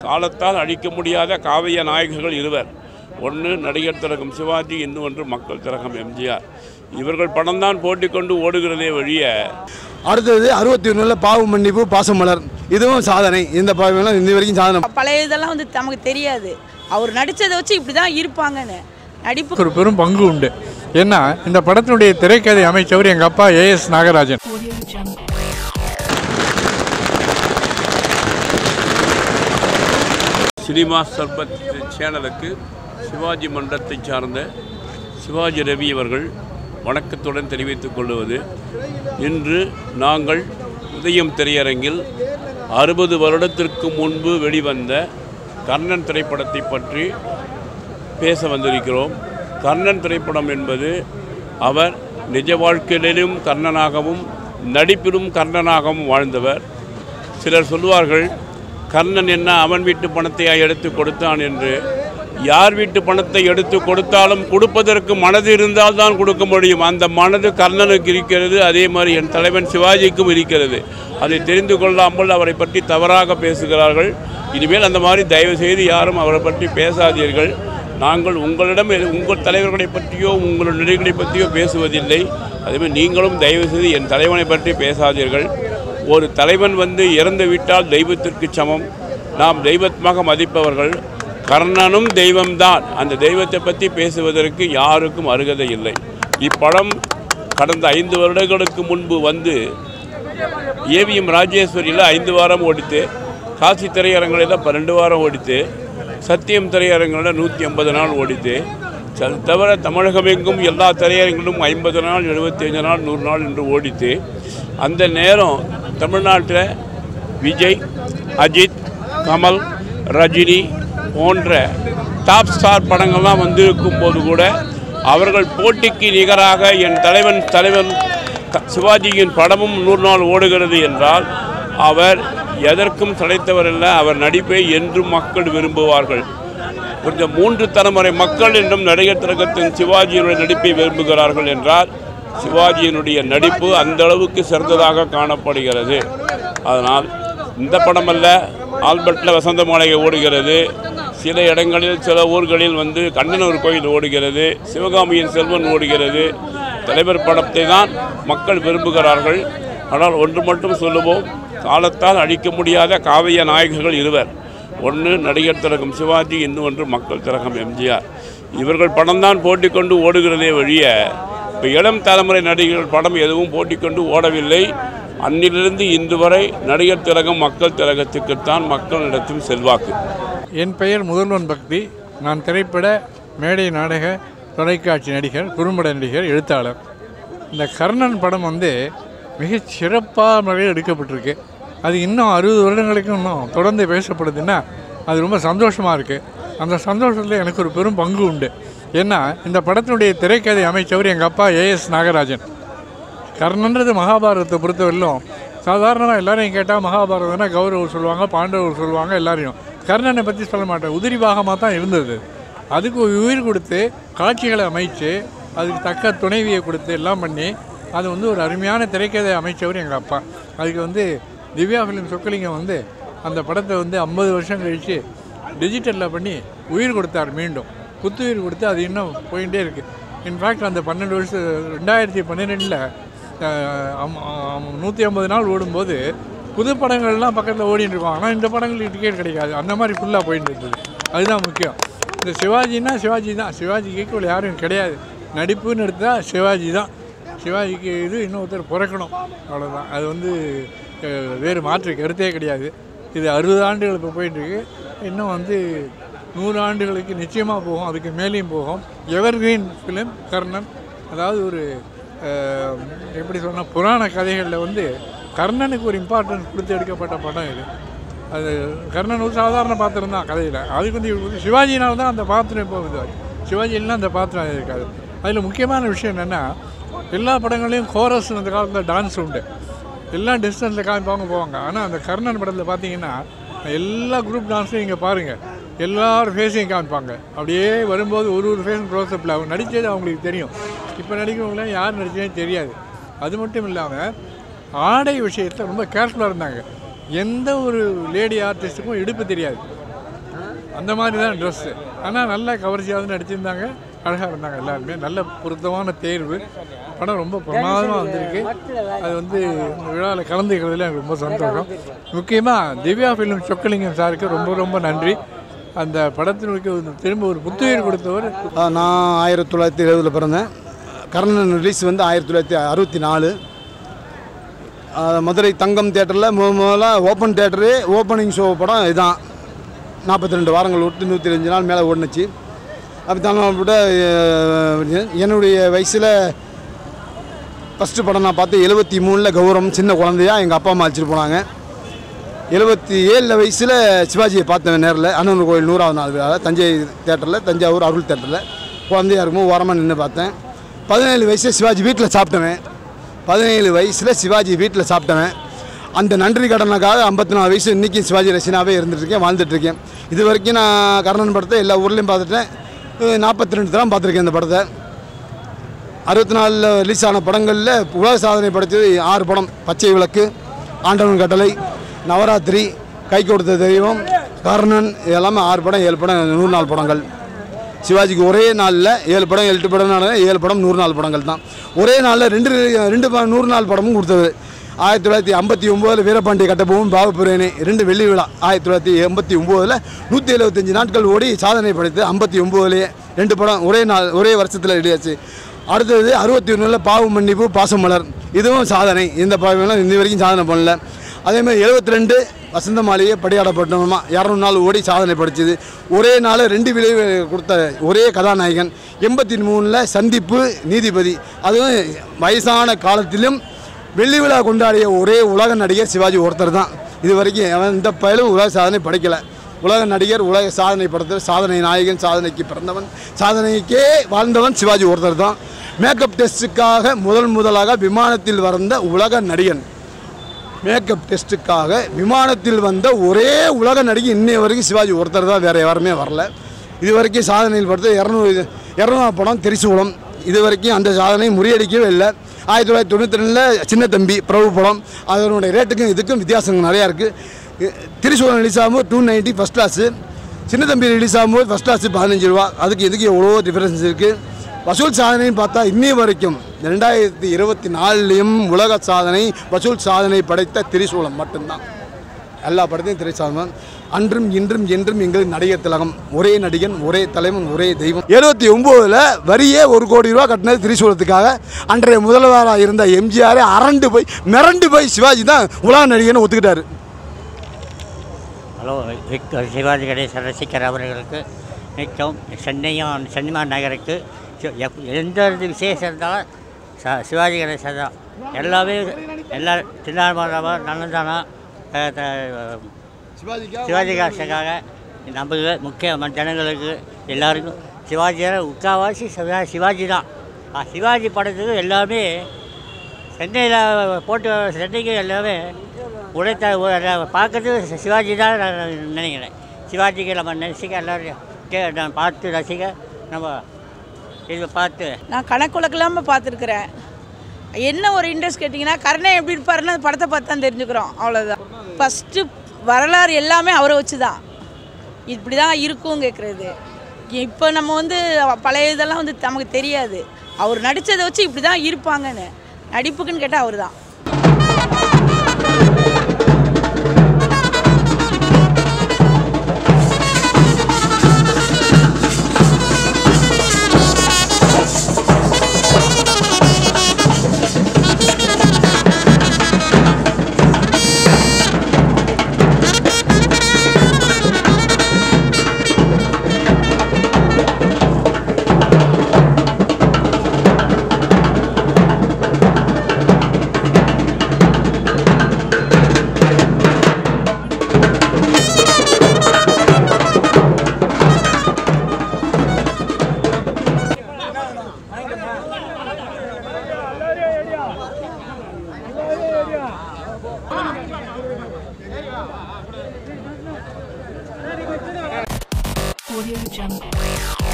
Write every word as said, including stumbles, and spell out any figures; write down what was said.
காலத்தால் அழிக்க முடியாத காவிய நாயகர்கள் இருவர். ஒன்று நடிகர் திலகம் சிவாஜி, இன்னொன்று மக்கள் திலகம் எம்ஜிஆர். இவர்கள் படம் தான் போட்டி கொண்டு ஓடுகிறதே வழிய. அடுத்தது அறுபத்தி ஒன்றில் பாவு மன்னிப்பு பாசமலர், இதுவும் சாதனை. இந்த பாவம் இந்த வரைக்கும் சாதனை. பழைய இதெல்லாம் வந்து நமக்கு தெரியாது, அவர் நடித்ததை வச்சு இப்படி தான் இருப்பாங்கன்னு. நடிப்பு ஒரு பெரும் பங்கு உண்டு. ஏன்னா இந்த படத்தினுடைய திரைக்கதை அமைச்சவர் எங்கள் அப்பா ஏ எஸ் நாகராஜன். சினிமா சர்பத் சேனலுக்கு சிவாஜி மன்றத்தை சார்ந்த சிவாஜி ரவி அவர்கள் வணக்கத்துடன் தெரிவித்துக் கொள்வது, இன்று நாங்கள் உதயம் திரையரங்கில் அறுபது வருடத்திற்கு முன்பு வெளிவந்த கர்ணன் திரைப்படத்தை பற்றி பேச வந்திருக்கிறோம். கர்ணன் திரைப்படம் என்பது அவர் நிஜ வாழ்க்கையிலும் கர்ணனாகவும் நடிப்பிலும் கர்ணனாகவும் வாழ்ந்தவர். சிலர் சொல்வார்கள், கர்ணன் என்ன அவன் வீட்டு பணத்தை எடுத்து கொடுத்தான் என்று. யார் வீட்டு பணத்தை எடுத்து கொடுத்தாலும் கொடுப்பதற்கு மனது இருந்தால் தான் கொடுக்க முடியும். அந்த மனது கர்ணனுக்கு இருக்கிறது, அதே மாதிரி என் தலைவன் சிவாஜிக்கும் இருக்கிறது. அதை தெரிந்து கொள்ளாமல் அவரை பற்றி தவறாக பேசுகிறார்கள். இனிமேல் அந்த மாதிரி தயவு செய்து யாரும் அவரை பற்றி பேசாதீர்கள். நாங்கள் உங்களிடம் உங்கள் தலைவர்களை பற்றியோ உங்கள் நடிகர்களை பற்றியோ பேசுவதில்லை. அதேமாதிரி நீங்களும் தயவு செய்து என் தலைவனை பற்றி பேசாதீர்கள். ஒரு தலைவன் வந்து இறந்து விட்டால் தெய்வத்திற்கு சமம். நாம் தெய்வத்மாக மதிப்பவர்கள். கர்ணனும் தெய்வம்தான். அந்த தெய்வத்தை பற்றி பேசுவதற்கு யாருக்கும் அருகதை இல்லை. இப்படம் கடந்த ஐந்து வருடங்களுக்கு முன்பு வந்து ஏவிஎம் ராஜேஸ்வரியில் ஐந்து வாரம் ஓடித்து, காசி திரையரங்களில் பன்னெண்டு வாரம் ஓடித்து, சத்தியம் திரையரங்களில் நூற்றி ஐம்பது நாள் ஓடித்து, அது தவிர தமிழகமெங்கும் எல்லா திரையரங்களும் ஐம்பது நாள் எழுபத்தி அஞ்சு நாள் நூறு நாள் என்று ஓடித்து. அந்த நேரம் தமிழ்நாட்டில் விஜய், அஜித், கமல், ரஜினி போன்ற டாப் ஸ்டார் படங்கள்லாம் வந்திருக்கும் போது கூட அவர்கள் போட்டிக்கு நிகராக என் தலைவன் தலைவன் சிவாஜியின் படமும் நூறு நாள் ஓடுகிறது என்றால் அவர் எதற்கும் சளைத்தவர் அல்ல. அவர் நடிப்பை என்றும் மக்கள் விரும்புவார்கள். கொஞ்சம் மூன்று தலைமுறை மக்கள் என்றும் நடிகர் திலகத்தின் சிவாஜியினுடைய நடிப்பை விரும்புகிறார்கள் என்றால் சிவாஜியினுடைய நடிப்பு அந்த அளவுக்கு சிறந்ததாக காணப்படுகிறது. அதனால் இந்த படமல்ல, ஆல்பர்ட்டில் வசந்த மாளிகை ஓடுகிறது. சில இடங்களில் சில ஊர்களில் வந்து கண்ணனூர் கோயில் ஓடுகிறது, சிவகாமியின் செல்வன் ஓடுகிறது. தலைவர் படத்தை தான் மக்கள் விரும்புகிறார்கள். ஆனால் ஒன்று மட்டும் சொல்லுவோம், காலத்தால் அழிக்க முடியாத காவிய நாயகர்கள் இருவர். ஒன்று நடிகர் திலகம் சிவாஜி, இன்னொன்று மக்கள் திலகம் எம்ஜிஆர். இவர்கள் படம் தான் போட்டி கொண்டு ஓடுகிறதே வழிய இப்போ இளம் தலைமுறை நடிகர்கள் படம் எதுவும் போட்டி கொண்டு ஓடவில்லை. அன்னிலிருந்து இன்று வரை நடிகர் திலகம் மக்கள் திலகத்துக்குத்தான் மக்களிடத்தில் செல்வாக்கு. என் பெயர் முதல்வன் பக்தி. நான் திரைப்பட, மேடை, நாடக, தொலைக்காட்சி நடிகர், குறும்பட நடிகர், எழுத்தாளர். இந்த கர்ணன் படம் வந்து மிக சிறப்பான முறையில் எடுக்கப்பட்டிருக்கு. அது இன்னும் அறுபது வருடங்களுக்கு இன்னும் தொடர்ந்து பேசப்படுதுன்னா அது ரொம்ப சந்தோஷமாக இருக்குது. அந்த சந்தோஷத்தில் எனக்கு ஒரு பெரும் பங்கு உண்டு. ஏன்னா இந்த படத்தினுடைய திரைக்கதை அமைச்சவர் எங்கள் அப்பா ஏ எஸ் நாகராஜன். கர்ணன்றது மகாபாரதத்தை பொறுத்தவரையிலும் சாதாரணமாக எல்லாரையும் கேட்டால் மகாபாரதம்னா கௌரவர் சொல்லுவாங்க, பாண்டவர் சொல்லுவாங்க, எல்லாரையும். கர்ணனை பற்றி சொல்ல மாட்டேன். உதிரி பாகமாக தான் இருந்தது. அதுக்கு உயிர் கொடுத்து காட்சிகளை அமைச்சு அதுக்கு தக்க துணைவியை கொடுத்து எல்லாம் பண்ணி அது வந்து ஒரு அருமையான திரைக்கதை அமைச்சவர் எங்கள் அப்பா. அதுக்கு வந்து திவ்யா ஃபிலிம் சொக்கலிங்கம் வந்து அந்த படத்தை வந்து ஐம்பது வருஷம் கழித்து டிஜிட்டலில் பண்ணி உயிர் கொடுத்தார். மீண்டும் புத்துயிர் கொடுத்து அது இன்னும் போயிட்டே இருக்குது. இன்ஃபேக்ட் அந்த பன்னெண்டு வருஷம் ரெண்டாயிரத்தி பன்னிரெண்டில் நூற்றி ஐம்பது நாள் ஓடும்போது புது படங்கள்லாம் பக்கத்தில் ஓடிட்டு இருக்கோம். ஆனால் இந்த படங்களுக்கு டிக்கெட் கிடைக்காது. அந்த மாதிரி ஃபுல்லாக போயிட்டு இருந்தது. அதுதான் முக்கியம். இந்த சிவாஜின்னா சிவாஜி தான். சிவாஜிக்கு ஈக்குவல் யாரும் கிடையாது. நடிப்புன்னு எடுத்தால் சிவாஜி தான். சிவாஜிக்கு இது இன்னொருத்தர் பிறக்கணும், அவ்வளோதான். அது வந்து வேறு மாற்று கருத்தே கிடையாது. இது அறுபது ஆண்டுகள் இப்போ போயிட்டுருக்கு. இன்னும் வந்து நூறு ஆண்டுகளுக்கு நிச்சயமாக போகும், அதுக்கு மேலேயும் போகும். Evergreen film Karnan. அதாவது ஒரு எப்படி சொன்னால் புராண கதைகளில் வந்து கர்ணனுக்கு ஒரு இம்பார்ட்டன்ஸ் கொடுத்து எடுக்கப்பட்ட படம் இது. அது கர்ணன் ஒரு சாதாரண பாத்திரம் தான் கதையில். அதுக்கு வந்து சிவாஜினால் தான் அந்த பாத்திரம் இப்போ இது. சிவாஜி இல்லைன்னா அந்த பாத்திரம் இருக்காது. அதில் முக்கியமான விஷயம் என்னென்னா எல்லா படங்களையும் கோரஸ் அந்த காலத்தில் டான்ஸ் உண்டு. எல்லாம் டிஸ்டன்ஸில் காமிப்பாங்க போவாங்க. ஆனால் அந்த கர்ணன் படத்தில் பார்த்தீங்கன்னா எல்லா குரூப் டான்ஸையும் இங்கே பாருங்கள், எல்லாரும் ஃபேஸையும் காமிப்பாங்க. அப்படியே வரும்போது ஒரு ஒரு ஃபேஸும் க்ளோஸ்அப்பில் அவங்க நடித்தது அவங்களுக்கு தெரியும். இப்போ நடிக்கிறவங்களாம் யார் நடித்ததே தெரியாது. அது மட்டும் இல்லாமல் ஆடை விஷயத்தில் ரொம்ப கேர்ஃபுல்லாக இருந்தாங்க. எந்த ஒரு லேடி ஆர்டிஸ்ட்டுக்கும் இடுப்பு தெரியாது. அந்த மாதிரி தான் ட்ரெஸ்ஸு. ஆனால் நல்லா கவர்ச்சியாக நடிச்சிருந்தாங்க, அழகாக இருந்தாங்க எல்லாருமே. நல்ல பொருத்தமான தேர்வு. படம் ரொம்ப பிரமாதமாக வந்திருக்கு. அது வந்து இந்த விழாவில் கலந்துக்கிறதுல எனக்கு ரொம்ப சந்தோஷம். முக்கியமாக திவ்யா ஃபிலிம் சொக்கலிங்கம் சாருக்கு ரொம்ப ரொம்ப நன்றி. அந்த படத்தினுக்கு திரும்ப ஒரு புத்துயிர் கொடுத்தவர். நான் ஆயிரத்தி தொள்ளாயிரத்தி எழுபதில் பிறந்தேன். கர்ணன் ரிலீஸ் வந்து ஆயிரத்தி தொள்ளாயிரத்தி அறுபத்தி நாலு மதுரை தங்கம் தேட்டரில் முத முதல்ல ஓப்பன் தேட்டரு ஓப்பனிங் ஷோ படம் இதுதான். நாற்பத்தி ரெண்டு வாரங்கள் விட்டு நூற்றி அஞ்சு நாள் மேலே ஓடுனுச்சு. அப்படி தான் விட என்னுடைய வயசில் ஃபஸ்ட்டு படம் நான் பார்த்து எழுபத்தி மூணில் கௌரவம் சின்ன குழந்தையா எங்கள் அப்பா அம்மா அழைச்சிட்டு போனாங்க. எழுபத்தி ஏழில் வயசில் சிவாஜியை பார்த்தேன் நேரில். அண்ணன் கோயில் நூறாவது நாள் விழாவில் தஞ்சை தேட்டரில், தஞ்சாவூர் அருள் தேட்டரில் குழந்தையாக இருக்கும்போது ஓரமாக நின்று பார்த்தேன். பதினேழு வயசில் சிவாஜி வீட்டில் சாப்பிட்டவன். பதினேழு வயசில் சிவாஜி வீட்டில் சாப்பிட்டவன். அந்த நன்றி கடனுக்காக ஐம்பத்தி நாலு வயசு இன்றைக்கி சிவாஜி ரசிகனாகவே இருந்துகிட்ருக்கேன், வாழ்ந்துட்டுருக்கேன். இது வரைக்கும் நான் கர்ணன் படத்தை எல்லா ஊர்லேயும் பார்த்துட்டேன். நாற்பத்தி ரெண்டு தரம் பார்த்துருக்கேன் இந்த படத்தை. அறுபத்தி நாலில் ரிலீஸ் ஆன படங்களில் உலக சாதனை படைத்தது ஆறு படம். பச்சை விளக்கு, ஆண்டவன் கட்டளை, நவராத்திரி, கை கொடுத்த தெய்வம், கர்ணன், எல்லாமே ஆறு படம் ஏழு படம் நூறு நாள் படங்கள். சிவாஜிக்கு ஒரே நாளில் ஏழு படம் எட்டு படம் ஏழு படம் நூறு நாள் படங்கள் தான். ஒரே நாளில் ரெண்டு ரெண்டு நூறு நாள் படமும் கொடுத்தது. ஆயிரத்தி தொள்ளாயிரத்தி ஐம்பத்தி ஒம்போதில் வீரபாண்டிய கட்டபொம்மன் பாவபுரேனி ரெண்டு வெள்ளி விழா. ஆயிரத்தி தொள்ளாயிரத்தி எண்பத்தி ஒம்போதில் நூற்றி எழுபத்தஞ்சு நாட்கள் ஓடி சாதனை படைத்து ஐம்பத்தி ஒம்போதுலேயே ரெண்டு படம் ஒரே நாள் ஒரே வருஷத்தில் வெளியாச்சு. அடுத்தது அறுபத்தி ஒன்றில் பாவு மன்னிப்பு பாசமலர், இதுவும் சாதனை. இந்த பாவெல்லாம் இன்னி வரைக்கும் சாதனை பண்ணல. அதேமாதிரி எழுபத்தி ரெண்டு வசந்த மாளிகை படியாடப்பட்டோமா இரநூறு நாள் ஓடி சாதனை படித்தது. ஒரே நாள் ரெண்டு விளைவு கொடுத்த ஒரே கதாநாயகன். எண்பத்தி மூணில் சந்திப்பு நீதிபதி, அதுவும் வயசான காலத்திலும் வெள்ளி விழா கொண்டாடிய ஒரே உலக நடிகர் சிவாஜி ஒருத்தர் தான். இது வரைக்கும் அவன் இந்த பயிலும் உலக சாதனை படைக்கலை. உலக நடிகர், உலக சாதனை படுத்த சாதனை நாயகன், சாதனைக்கு பிறந்தவன், சாதனைக்கே வாழ்ந்தவன் சிவாஜி ஒருத்தர் தான். மேக்கப் டெஸ்ட்டுக்காக முதல் முதலாக விமானத்தில் வந்த உலக நடிகன். மேக்கப் டெஸ்ட்டுக்காக விமானத்தில் வந்த ஒரே உலக நடிகை இன்னைய வரைக்கும் சிவாஜி ஒருத்தர் தான், வேறு யாருமே வரல. இது வரைக்கும் சாதனையில் படுத்த இரநூறு இரநூறு படம் திரிசூலம். இது வரைக்கும் அந்த சாதனை முறியடிக்கவே இல்லை. ஆயிரத்தி தொள்ளாயிரத்தி தொண்ணூற்றி ரெண்டில் சின்ன தம்பி பிரபு படம், அதனுடைய ரேட்டுக்கும் இதுக்கும் வித்தியாசங்கள் நிறையா இருக்குது. திரிசூலம் ரிலீஸ் ஆகும்போது டூ நைன்ட்டி ஃபஸ்ட் கிளாஸு, சின்ன தம்பி ரிலீஸ் ஆகும்போது ஃபஸ்ட் கிளாஸு பதினஞ்சு ரூபா. அதுக்கு இதுக்கு எவ்வளோ டிஃப்ரென்ஸ் இருக்குது. வசூல் சாதனைன்னு பார்த்தா இன்னி வரைக்கும் ரெண்டாயிரத்தி இருபத்தி நாலுலேயும் உலக சாதனை வசூல் சாதனை படைத்த திரிசூலம் மட்டும்தான். எல்லா படத்தையும் திரைசாதனம். அன்றும் இன்றும் என்றும் எங்கள் நடிகர் திலகம், ஒரே நடிகன், ஒரே தலைவன், ஒரே தெய்வம். எழுபத்தி ஒம்போதில் வரியே ஒரு கோடி ரூபா கட்டினது திரிசூலத்துக்காக. அன்றைய முதல்வராக இருந்த எம்ஜிஆரை அரண்டு போய் மிரண்டு போய் சிவாஜி தான் உலக நடிகன்னு ஒத்துக்கிட்டாரு. ஹலோ, சிவாஜி கணேசன் ரசிகர் அவர்களுக்கு நிற்கும் சென்னையும் சினிமா நகருக்கு எந்த விசேஷம் இருந்தாலும் ச சிவாஜி கணேசன் தான். எல்லாமே எல்லா சின்னாமரமா நல்லதானா சிவாஜி கணேசனுக்காக நம்ம முக்கிய ஜனங்களுக்கு எல்லாருக்கும் சிவாஜியால் முக்கால்வாசி சிவா சிவாஜி தான். சிவாஜி படத்துக்கு எல்லாமே சென்னையில் போட்டு சென்னைக்கு எல்லாமே உடைத்த பார்க்கறதுக்கு சிவாஜி தான் நான் நினைக்கிறேன். சிவாஜிக்கு நம்ம ரசிக்க எல்லோரும் கே நான் பார்த்து ரசிக்க நம்ம இதை பார்த்து நான் கணக்குலக்கெல்லாமல் பார்த்துருக்குறேன். என்ன ஒரு இன்ட்ரெஸ்ட் கேட்டிங்கன்னா கர்ணன் எப்படி இருப்பாருன்னு அந்த படத்தை பார்த்து தான் தெரிஞ்சுக்கிறோம், அவ்வளோதான். ஃபஸ்ட்டு வரலாறு எல்லாமே அவரை வச்சு தான் இப்படி தான் இருக்கும் கேட்குறது. இப்போ நம்ம வந்து பழைய இதெல்லாம் வந்து நமக்கு தெரியாது. அவர் நடித்ததை வச்சு இப்படி தான் இருப்பாங்கன்னு, நடிப்புக்குன்னு கேட்டால் அவர் தான். Audio Jungle.